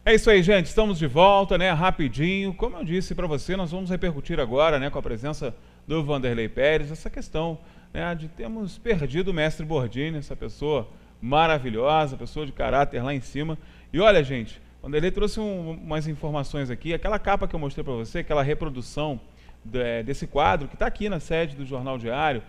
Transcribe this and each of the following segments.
É isso aí, gente. Estamos de volta, né? Rapidinho. Como eu disse para você, nós vamos repercutir agora, né, com a presença do Vanderlei Pérez, essa questão, né, de termos perdido o mestre Bordini, essa pessoa maravilhosa, pessoa de caráter lá em cima. E olha, gente, Vanderlei trouxe umas informações aqui. Aquela capa que eu mostrei para você, aquela reprodução desse quadro que está aqui na sede do Jornal Diário,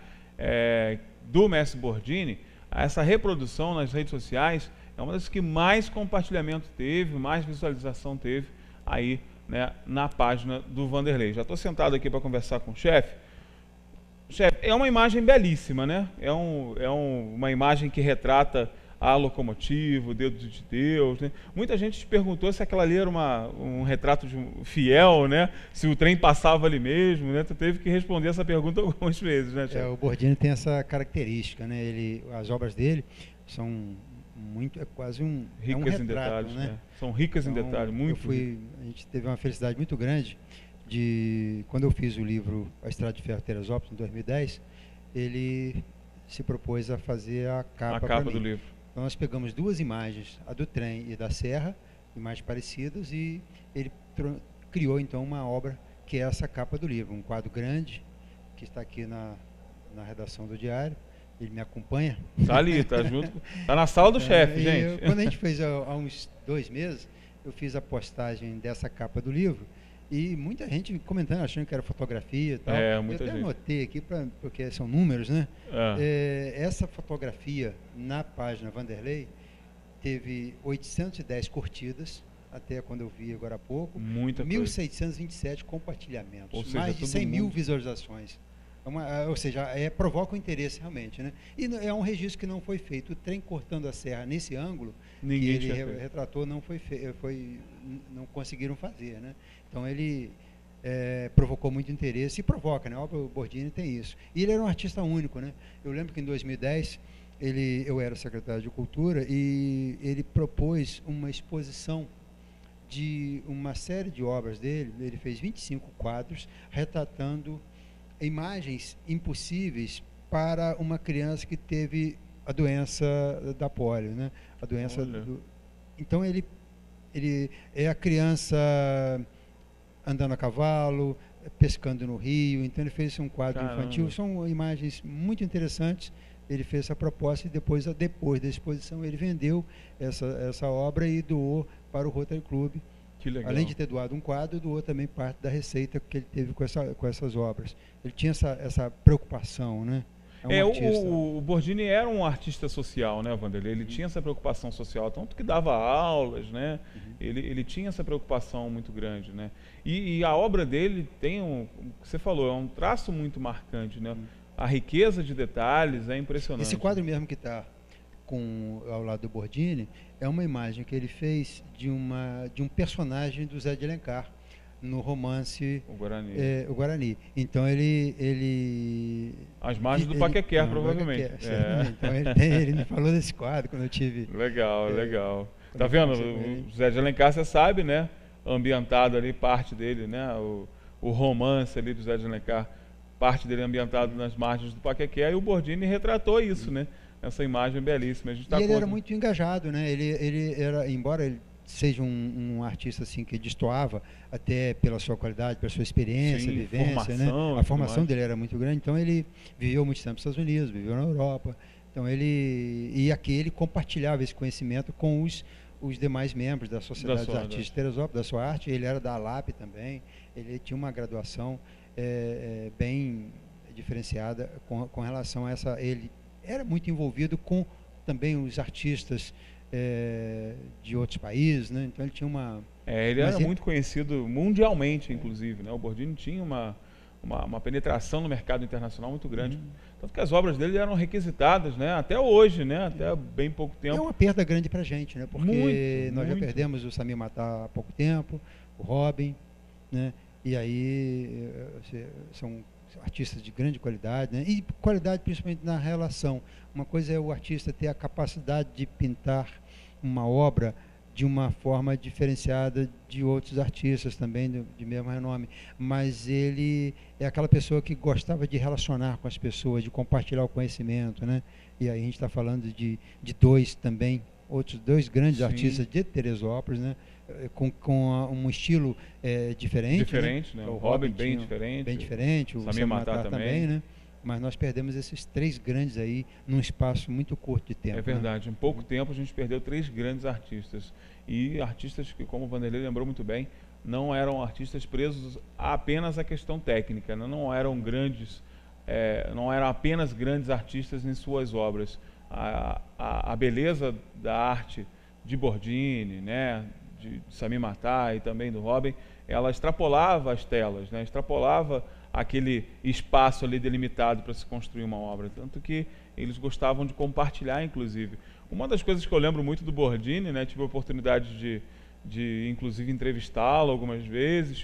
do mestre Bordini, essa reprodução nas redes sociais é uma das que mais compartilhamento teve, mais visualização teve aí, né, na página do Vanderlei. Já estou sentado aqui para conversar com o chefe. Chefe, é uma imagem belíssima, né? Uma imagem que retrata a locomotiva, o dedo de Deus, né? Muita gente te perguntou se aquela ali era um retrato de um fiel, né? Se o trem passava ali mesmo, né? Tu teve que responder essa pergunta algumas vezes, né, chefe? O Bordini tem essa característica, né? As obras dele são quase ricas retrato, em detalhes, né? São ricas em detalhes, muito. A gente teve uma felicidade muito grande quando eu fiz o livro A Estrada de Ferro Teresópolis, em 2010, ele se propôs a fazer a capa do livro. Então nós pegamos duas imagens, a do trem e da serra, imagens parecidas, e ele criou então uma obra que é essa capa do livro, um quadro grande, que está aqui na redação do Diário. Ele me acompanha. Tá ali, tá junto. Tá na sala do chefe, gente. Quando a gente fez há uns 2 meses, eu fiz a postagem dessa capa do livro e muita gente comentando, achando que era fotografia e tal. Muita gente. Eu até anotei aqui, porque são números, né? Essa fotografia na página Vanderlei teve 810 curtidas, até quando eu vi agora há pouco. Muita 1.627 compartilhamentos. Ou seja, mais de 100 mil visualizações. Ou seja, provoca o interesse realmente, né? E é um registro que não foi feito. O trem cortando a serra nesse ângulo que ele retratou não não conseguiram fazer, né? Então ele provocou muito interesse e provoca, né? O Bordini tem isso. E ele era um artista único, né? Eu lembro que em 2010 eu era secretário de Cultura e ele propôs uma exposição de uma série de obras dele. Ele fez 25 quadros retratando imagens impossíveis para uma criança que teve a doença da polio, né? A doença Então ele é a criança andando a cavalo, pescando no rio. Então ele fez um quadro infantil. São imagens muito interessantes. Ele fez essa proposta e depois da exposição ele vendeu essa obra e doou para o Rotary Club. Que legal. Além de ter doado um quadro, doou também parte da receita que ele teve com essas obras. Ele tinha essa preocupação, né? O Bordini era um artista social, né, Vanderlei? Ele tinha essa preocupação social, tanto que dava aulas, né? Ele tinha essa preocupação muito grande, né? E a obra dele tem o que você falou, é um traço muito marcante, né? A riqueza de detalhes é impressionante. Esse quadro mesmo que está ao lado do Bordini é uma imagem que ele fez de um personagem do Zé de Alencar no romance O Guarani. Então ele as margens do Paquequer, provavelmente. Então ele me falou desse quadro quando eu tive. Legal. Tá vendo? O Zé de Alencar, você sabe, né? Ambientado ali, parte dele, né? O romance ali do Zé de Alencar, parte dele ambientado nas margens do Paquequer, e o Bordini retratou isso, né? Essa imagem belíssima. Ele era muito engajado, né? Ele era, embora ele seja um artista assim que destoava até pela sua qualidade, pela sua experiência, vivência, né? A formação dele era muito grande. Então ele viveu muito tempo nos Estados Unidos, viveu na Europa. Então aqui ele compartilhava esse conhecimento com os demais membros da Sociedade dos Artistas de Teresópolis, da sua arte. Ele era da ALAP também. Ele tinha uma graduação bem diferenciada com relação a essa. Ele era muito envolvido com também os artistas de outros países, né? Então ele tinha uma... ele era muito conhecido mundialmente, inclusive, né? O Bordini tinha uma penetração no mercado internacional muito grande. Tanto que as obras dele eram requisitadas, né? Até hoje, né? Até bem pouco tempo. É uma perda grande para a gente, né? Porque nós já perdemos o Samir Matar há pouco tempo, o Robin, né? E aí são artistas de grande qualidade, né? E qualidade principalmente na relação. Uma coisa é o artista ter a capacidade de pintar uma obra de uma forma diferenciada de outros artistas também de mesmo renome, mas ele é aquela pessoa que gostava de relacionar com as pessoas, de compartilhar o conhecimento, né? E aí a gente está falando de outros dois grandes artistas de Teresópolis, né? com um estilo diferente. Diferente, né? O Robin bem diferente. Bem diferente, o Samir Matar também, né? Mas nós perdemos esses 3 grandes aí num espaço muito curto de tempo. É verdade, em pouco tempo a gente perdeu 3 grandes artistas. E artistas que, como o Vanderlei lembrou muito bem, não eram artistas presos apenas à questão técnica, né? Não eram grandes, não eram apenas grandes artistas em suas obras. A beleza da arte de Bordini, né? de Samir Matar e também do Robin, ela extrapolava as telas, né? Extrapolava aquele espaço ali delimitado para se construir uma obra, tanto que eles gostavam de compartilhar, inclusive. Uma das coisas que eu lembro muito do Bordini, né, tive a oportunidade de inclusive entrevistá-lo algumas vezes,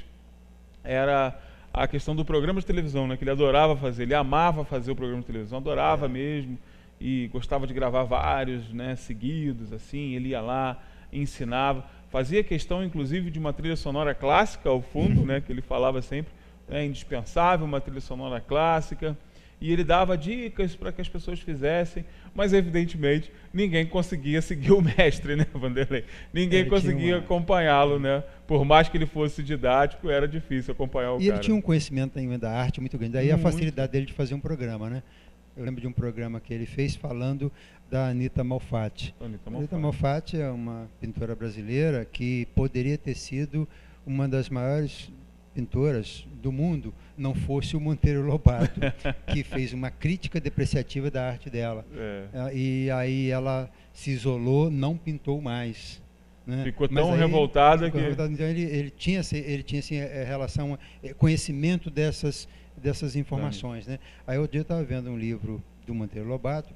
era a questão do programa de televisão, né, que ele adorava fazer, ele amava fazer o programa de televisão, adorava mesmo, e gostava de gravar vários, né, seguidos, assim, ele ia lá, ensinava, fazia questão, inclusive, de uma trilha sonora clássica ao fundo, né, que ele falava sempre, indispensável, uma trilha sonora clássica, e ele dava dicas para que as pessoas fizessem, mas evidentemente ninguém conseguia seguir o mestre, né, Vanderlei? Ninguém conseguia acompanhá-lo, né? Por mais que ele fosse didático, era difícil acompanhar o cara. E ele tinha um conhecimento ainda da arte muito grande, daí a facilidade dele de fazer um programa, né? Eu lembro de um programa que ele fez falando da Anita Malfatti. Anita Malfatti é uma pintora brasileira que poderia ter sido uma das maiores pintoras do mundo, não fosse o Monteiro Lobato, que fez uma crítica depreciativa da arte dela. E aí ela se isolou, não pintou mais. Né? Ficou tão revoltada que... Então ele tinha assim, relação, conhecimento dessas informações. Né? Aí outro dia eu estava vendo um livro do Monteiro Lobato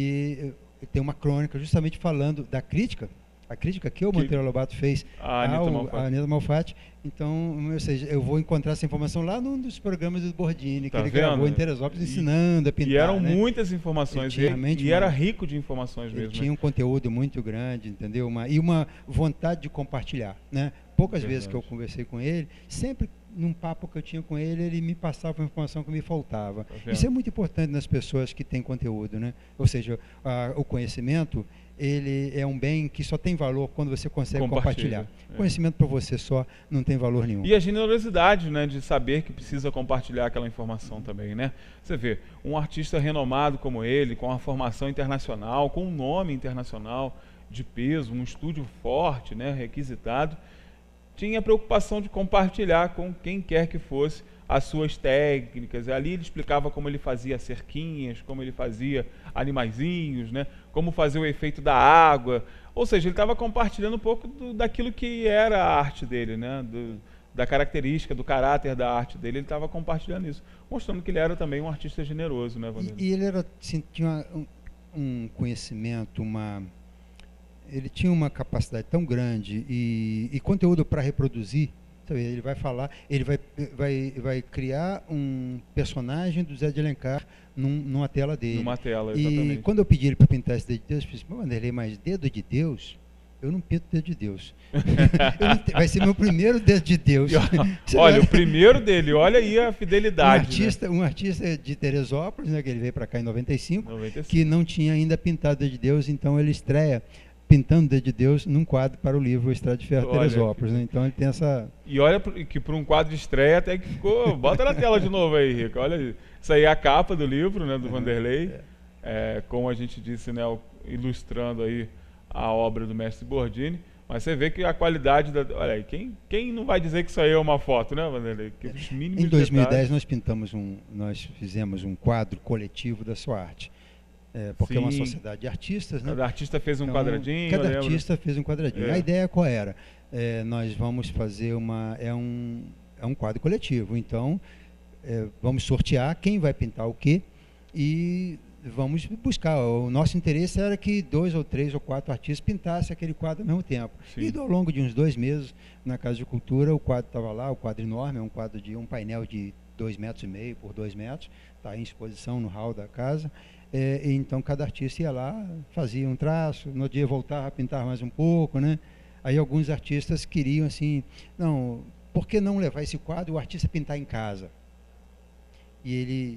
e tem uma crônica justamente falando da crítica, a crítica que o Monteiro Lobato fez à Anita Malfatti. Então, ou seja, eu vou encontrar essa informação lá num dos programas do Bordini, que ele gravou em Teresópolis ensinando a pintar. E eram muitas informações, e era rico de informações mesmo. Ele tinha um conteúdo muito grande, entendeu? E uma vontade de compartilhar, né? Poucas vezes que eu conversei com ele, sempre num papo que eu tinha com ele, ele me passava uma informação que me faltava. Isso é muito importante nas pessoas que têm conteúdo, né? Ou seja, o conhecimento, ele é um bem que só tem valor quando você consegue compartilhar. Conhecimento para você só não tem valor nenhum. E a generosidade, né, de saber que precisa compartilhar aquela informação também, né? Você vê, um artista renomado como ele, com uma formação internacional, com um nome internacional de peso, um estúdio forte, né, requisitado, tinha preocupação de compartilhar com quem quer que fosse as suas técnicas. Ali ele explicava como ele fazia cerquinhas, como ele fazia animaizinhos, né? Como fazer o efeito da água. Ou seja, ele estava compartilhando um pouco daquilo que era a arte dele, né? Da característica, do caráter da arte dele. Ele estava compartilhando isso, mostrando que ele era também um artista generoso, né, Vanderlei? E ele era, assim, tinha um conhecimento, ele tinha uma capacidade tão grande e conteúdo para reproduzir. Ele vai falar, ele vai criar um personagem do Zé de Alencar numa tela dele. Numa tela, exatamente. E quando eu pedi ele para pintar esse dedo de Deus, eu disse, Vanderlei, mas dedo de Deus? Eu não pinto dedo de Deus. Vai ser meu primeiro dedo de Deus. Olha, o primeiro dele, olha aí a fidelidade. Um artista de Teresópolis, né, que ele veio para cá em 95, que não tinha ainda pintado dedo de Deus, então ele estreia pintando o dedo de Deus num quadro para o livro Estrada de Ferro Teresópolis, né? Então ele tem essa... E olha que para um quadro de estreia até que ficou... Bota na tela de novo aí, Rico. Olha, isso aí é a capa do livro, né, do Vanderlei. Como a gente disse, né, ilustrando aí a obra do mestre Bordini. Mas você vê que a qualidade da... Olha aí, quem não vai dizer que isso aí é uma foto, né, Vanderlei? Que os mínimos em 2010 detalhes... nós fizemos um quadro coletivo da sua arte. Porque é uma sociedade de artistas, né? Cada artista fez um quadradinho. Cada artista fez um quadradinho. A ideia qual era? Nós vamos fazer um quadro coletivo. Então, vamos sortear quem vai pintar o quê e vamos buscar. O nosso interesse era que 2 ou 3 ou 4 artistas pintassem aquele quadro ao mesmo tempo. Sim. E ao longo de uns 2 meses, na Casa de Cultura, o quadro estava lá, o quadro enorme, é um quadro de um painel de 2,5 metros por 2 metros, está em exposição no hall da casa. Então cada artista ia lá, fazia um traço, no dia voltava a pintar mais um pouco, né? Aí alguns artistas queriam assim, não, por que não levar esse quadro e o artista pintar em casa? E ele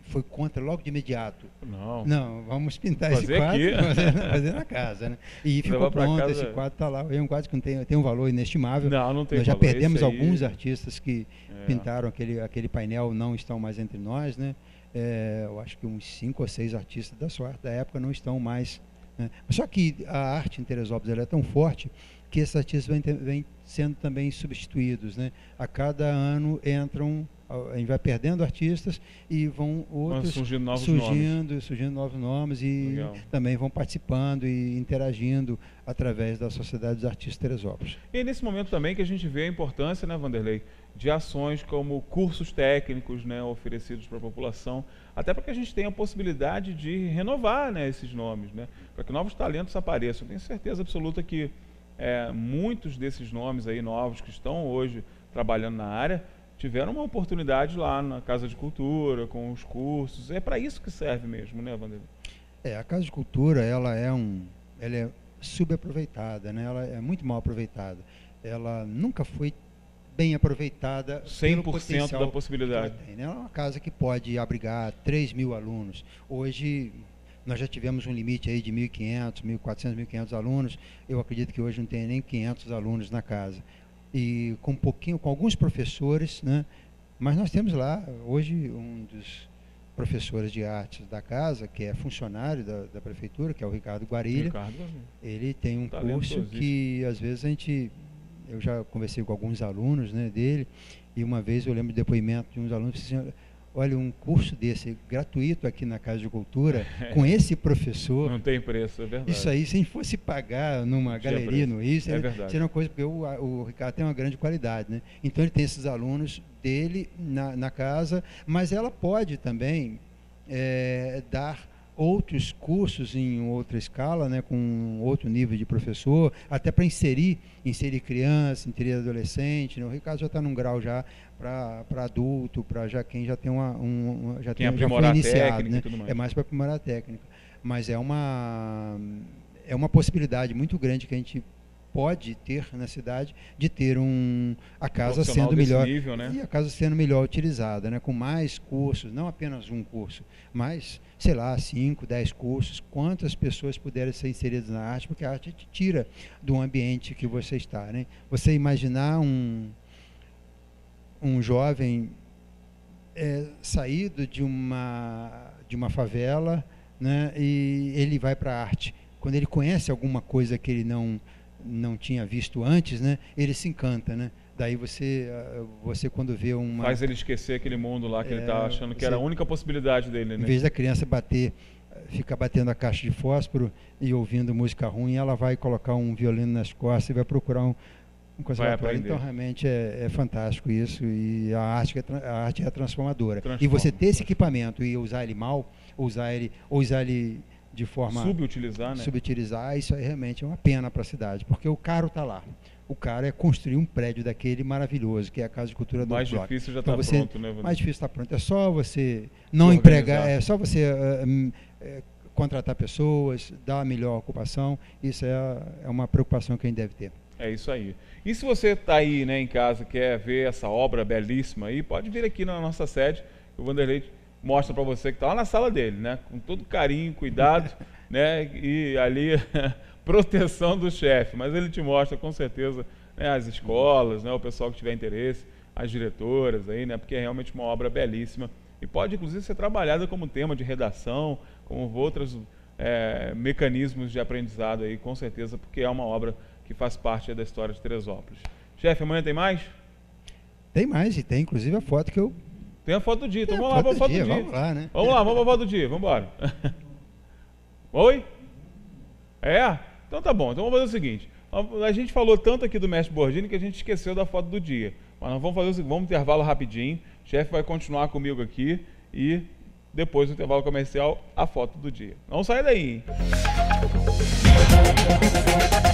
foi contra logo de imediato. Não, vamos pintar esse quadro e fazer na casa, né? E ficou pronto, esse quadro está lá. É um quadro que tem um valor inestimável. Não tem Nós valor. Já perdemos alguns artistas que pintaram aquele painel, não estão mais entre nós, né? Eu acho que uns 5 ou 6 artistas da época não estão mais, né? Só que a arte em Teresópolis ela é tão forte que esses artistas vêm sendo também substituídos, né? A cada ano a gente vai perdendo artistas e vão outros surgindo novos nomes e Legal. Também vão participando e interagindo através da Sociedade dos Artistas de Teresópolis. E nesse momento também que a gente vê a importância, né, Vanderlei, de ações como cursos técnicos, né, oferecidos para a população, até para que a gente tenha a possibilidade de renovar, né, esses nomes, né, para que novos talentos apareçam. Eu tenho certeza absoluta que muitos desses nomes aí novos que estão hoje trabalhando na área tiveram uma oportunidade lá na Casa de Cultura, com os cursos. É para isso que serve mesmo, né, Vanderlei? A Casa de Cultura, ela é subaproveitada, né? Ela é muito mal aproveitada. Ela nunca foi bem aproveitada 100% da possibilidade. Que ela tem, né? Ela é uma casa que pode abrigar 3.000 alunos. Hoje, nós já tivemos um limite aí de 1.500, 1.400, 1.500 alunos. Eu acredito que hoje não tem nem 500 alunos na casa. E com alguns professores, né? Mas nós temos lá, hoje, um dos professores de artes da casa, que é funcionário da prefeitura, que é o Ricardo Guarilha. Ele tem um curso que, às vezes, eu já conversei com alguns alunos, né, dele, e uma vez eu lembro do depoimento de uns alunos que disseram: olha, um curso desse, gratuito aqui na Casa de Cultura, com esse professor... Não tem preço, é verdade. Isso aí, se a gente fosse pagar numa galeria no Rio, seria uma coisa, porque o Ricardo tem uma grande qualidade, né? Então, ele tem esses alunos dele na casa, mas ela pode também dar outros cursos em outra escala, né, com outro nível de professor, até para inserir criança, inserir adolescente, né? O Ricardo já está num grau já para adulto, para quem já tem já foi iniciado, né? É mais para aprimorar a técnica, mas é uma possibilidade muito grande que a gente pode ter na cidade de ter a casa sendo melhor nível, né? E a casa sendo melhor utilizada, né? Com mais cursos, não apenas um curso, mas, sei lá, 5, 10 cursos, quantas pessoas puderem ser inseridas na arte, porque a arte te tira do ambiente que você está, né? Você imaginar um jovem saído de uma favela, né? E ele vai para a arte. Quando ele conhece alguma coisa que ele não tinha visto antes, né, ele se encanta, né? Daí você quando vê faz ele esquecer aquele mundo lá que ele está achando que era a única possibilidade dele, né? Em vez da criança ficar batendo a caixa de fósforo e ouvindo música ruim, ela vai colocar um violino nas costas e vai procurar um conservatório. Então, realmente é fantástico isso, e a arte é transformadora. E você ter esse equipamento e usar ele mal, ou usar ele de forma... Subutilizar, isso aí realmente é uma pena para a cidade, porque o caro está lá. O caro é construir um prédio daquele maravilhoso, que é a Casa de Cultura do Bloco. Mais difícil já está pronto, né, Vanderlei? Mais difícil está pronto. É só você não empregar, é só você contratar pessoas, dar a melhor ocupação. Isso é uma preocupação que a gente deve ter. É isso aí. E se você está aí, né, em casa, quer ver essa obra belíssima aí, pode vir aqui na nossa sede, o Vanderlei mostra para você que está lá na sala dele, né, com todo carinho, cuidado, né, e ali proteção do chefe, mas ele te mostra com certeza, né, as escolas, né, o pessoal que tiver interesse, as diretoras aí, né, porque é realmente uma obra belíssima e pode inclusive ser trabalhada como tema de redação, como outros mecanismos de aprendizado aí, com certeza, porque é uma obra que faz parte da história de Teresópolis. Chefe, amanhã tem mais? Tem mais, e tem inclusive a foto que eu... Tem a foto do dia, então vamos lá para a foto do dia. Vamos lá, né? Vamos lá, vamos para a foto do dia, vamos embora. Oi? Então tá bom, então vamos fazer o seguinte, a gente falou tanto aqui do mestre Bordini que a gente esqueceu da foto do dia, mas nós vamos fazer o seguinte, vamos intervalo rapidinho, o chefe vai continuar comigo aqui e depois do intervalo comercial, a foto do dia. Não sai daí, hein?